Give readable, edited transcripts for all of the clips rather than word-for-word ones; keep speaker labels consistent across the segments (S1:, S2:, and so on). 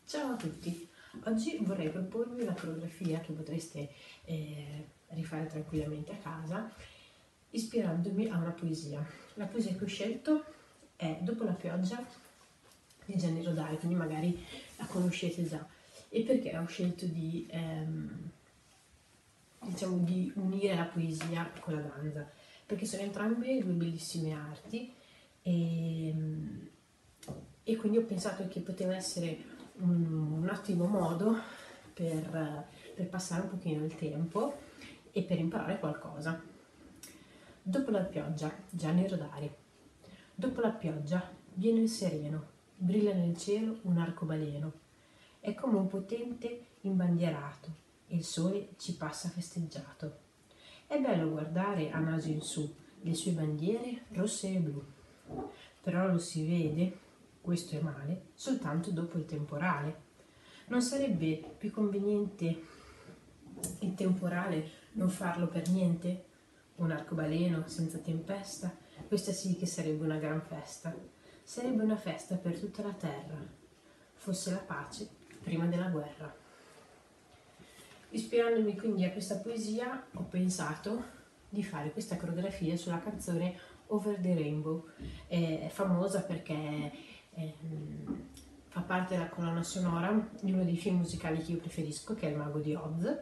S1: Ciao a tutti, oggi vorrei proporvi una coreografia che potreste rifare tranquillamente a casa ispirandomi a una poesia. La poesia che ho scelto è Dopo la pioggia di Gianni Rodari, quindi magari la conoscete già. E perché ho scelto diciamo, di unire la poesia con la danza? Perché sono entrambe due bellissime arti e quindi ho pensato che poteva essere un ottimo modo per passare un pochino il tempo e per imparare qualcosa. Dopo la pioggia, Gianni Rodari. Dopo la pioggia viene il sereno, brilla nel cielo un arcobaleno. È come un potente imbandierato e il sole ci passa festeggiato. È bello guardare a naso in su le sue bandiere rosse e blu, però lo si vede, questo è male, soltanto dopo il temporale. Non sarebbe più conveniente il temporale non farlo per niente? Un arcobaleno senza tempesta? Questa sì che sarebbe una gran festa. Sarebbe una festa per tutta la terra. Fosse la pace prima della guerra. Ispirandomi quindi a questa poesia, ho pensato di fare questa coreografia sulla canzone Over the Rainbow. È famosa perché fa parte della colonna sonora di uno dei film musicali che io preferisco, che è Il Mago di Oz.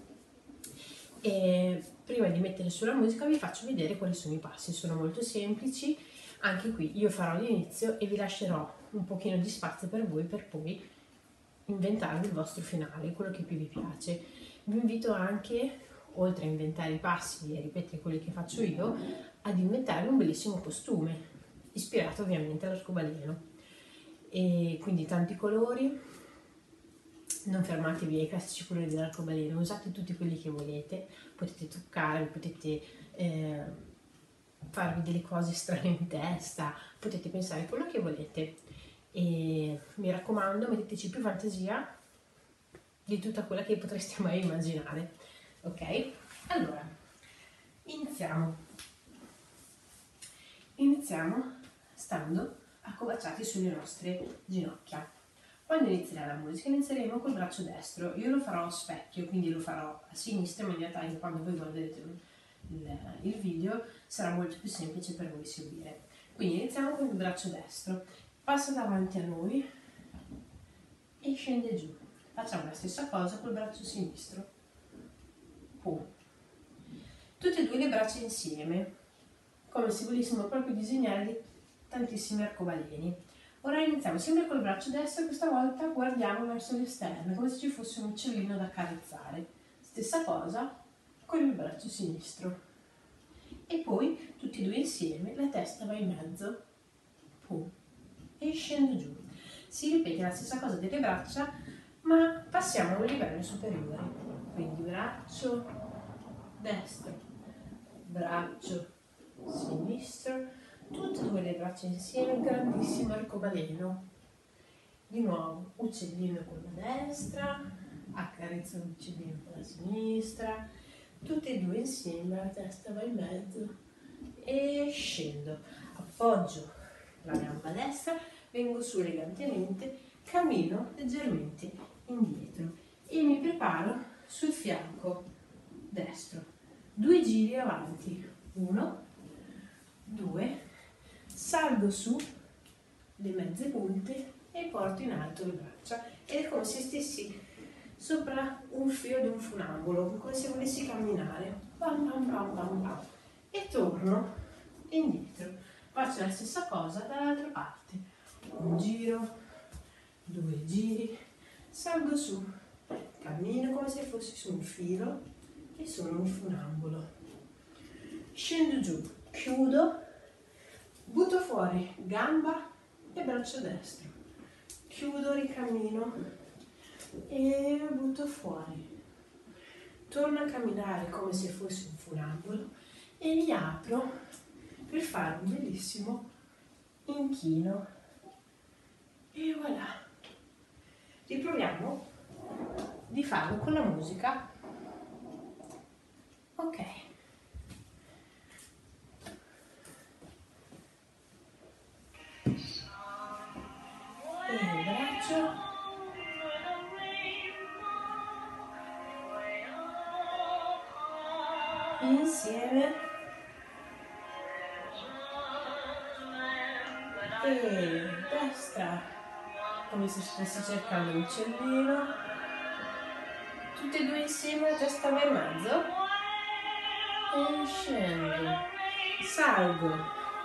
S1: E prima di mettere sulla musica vi faccio vedere quali sono i passi. Sono molto semplici. Anche qui io farò l'inizio e vi lascerò un pochino di spazio per voi per poi inventarvi il vostro finale, quello che più vi piace. Vi invito anche, oltre a inventare i passi e ripetere quelli che faccio io, ad inventare un bellissimo costume, ispirato ovviamente all'arcobaleno. E quindi tanti colori, non fermatevi ai classici colori dell'arcobaleno, usate tutti quelli che volete, potete toccare, potete farvi delle cose strane in testa, potete pensare quello che volete. E mi raccomando, metteteci più fantasia di tutta quella che potreste mai immaginare. Ok? Allora, iniziamo stando accovacciati sulle nostre ginocchia. Quando inizierà la musica inizieremo col braccio destro. Io lo farò a specchio, quindi lo farò a sinistra in maniera tale che quando voi guarderete il video sarà molto più semplice per voi seguire. Quindi iniziamo con il braccio destro. Passa davanti a noi e scende giù. Facciamo la stessa cosa col braccio sinistro. Pum. Tutte e due le braccia insieme, come se volessimo proprio disegnare tantissimi arcobaleni. Ora iniziamo sempre col braccio destro, questa volta guardiamo verso l'esterno, come se ci fosse un uccellino da accarezzare. Stessa cosa con il braccio sinistro. E poi tutti e due insieme, la testa va in mezzo. Pum. E scende giù. Si ripete la stessa cosa delle braccia, ma passiamo a un livello superiore. Quindi braccio destro, braccio sinistro, tutte e due le braccia insieme, un grandissimo arcobaleno. Di nuovo, uccellino con la destra, accarezzo l'uccellino con la sinistra, tutte e due insieme, la testa va in mezzo e scendo. Appoggio la gamba destra, vengo su elegantemente, cammino leggermente indietro e mi preparo sul fianco destro. 2 giri avanti, 1, 2, salgo su le mezze punte e porto in alto le braccia ed è come se stessi sopra un filo di un funambolo, come se volessi camminare. Bam bam bam bam bam. E torno indietro. Faccio la stessa cosa dall'altra parte. Un giro, 2 giri, salgo su, cammino come se fossi su un filo e sono un funambolo. Scendo giù, chiudo, butto fuori gamba e braccio destro. Chiudo, ricammino e butto fuori. Torno a camminare come se fossi un funambolo e li apro per fare un bellissimo inchino. E voilà. Riproviamo di farlo con la musica. Ok. E il braccio insieme e destra, come se stessi cercando un uccellino, tutti e due insieme, testa va in mezzo e scendo, salgo,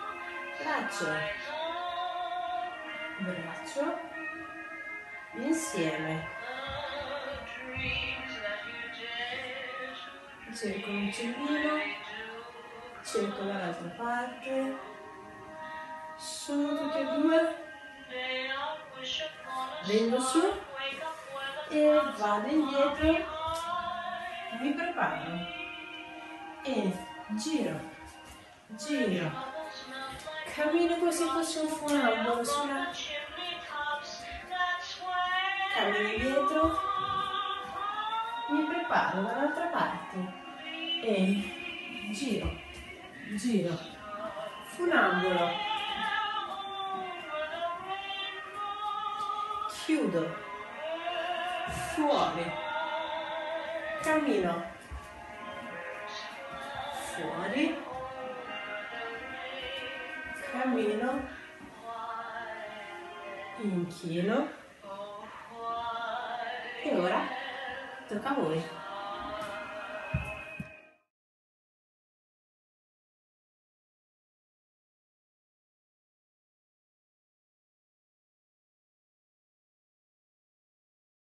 S1: braccio, insieme, cerco un uccellino, cerco dall'altra parte, su tutti e due, vengo su e vado indietro, mi preparo e giro, cammino come se fosse un funambolo cammino indietro, mi preparo dall'altra parte e giro, funambolo, chiudo, fuori, cammino, fuori, cammino, inchino e ora tocca a voi.